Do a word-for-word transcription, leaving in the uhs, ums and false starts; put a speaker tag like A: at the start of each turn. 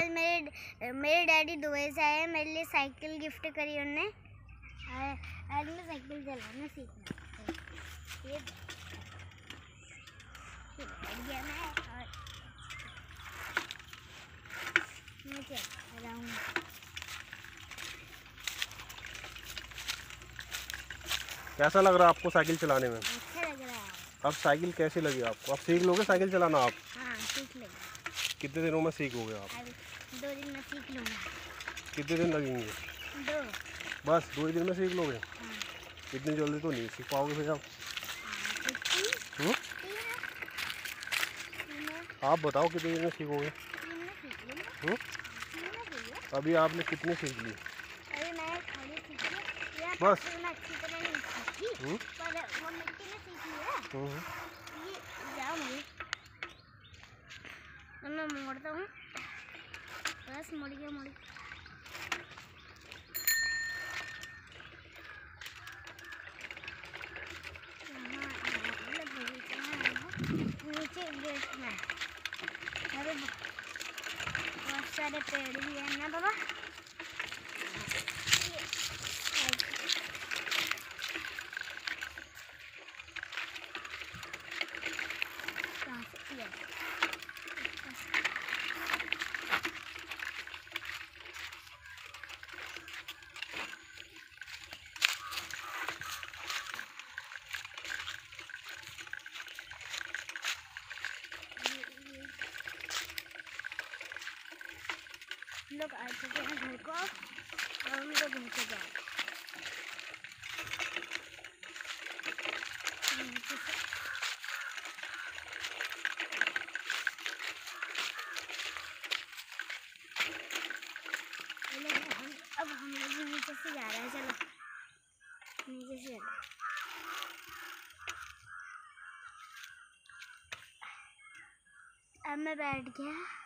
A: आज मेरे मेरे डैडी दुबई से आए, मेरे लिए साइकिल गिफ्ट करी उन्होंने। आज मैं साइकिल चलाना सीखना। ये गया मैं और मैं चल रहा हूँ।
B: कैसा लग रहा है आपको साइकिल चलाने में?
A: अच्छा लग रहा है।
B: अब साइकिल कैसी लगी आपको? अब सीख लोगे साइकिल चलाना आप?
A: हाँ सीख लेंगे।
B: कितने दिनों में सीखोगे आप?
A: दो दिन में सीख लूँगा।
B: कितने दिन लगेंगे?
A: दो।
B: बस दो ही दिन में सीख लोगे?
A: हाँ।
B: इतनी जल्दी तो नहीं सीख पाओगे फिर आप।
A: हाँ,
B: आप बताओ कितने दिन में सीखोगे? हम्म? अभी आपने कितनी सीख ली?
A: अभी मैं खाली सीखी या
B: बस
A: मैं अच्छी तरह नहीं सीखी, पर वो मिट्टी में सीख लिया। ये जाओ मुझे, तो मैं मोड़ता हूँ, बस मुड़ गया मुड़ गया। नीचे गेट में अरे बहुत सारे पेड़ भी है ना बाबा। लोग आ चुके हैं घर को और हम लोग घर को जाए। अब हम लोग नीचे से जा रहे हैं, चलो नीचे से। अब मैं बैठ गया।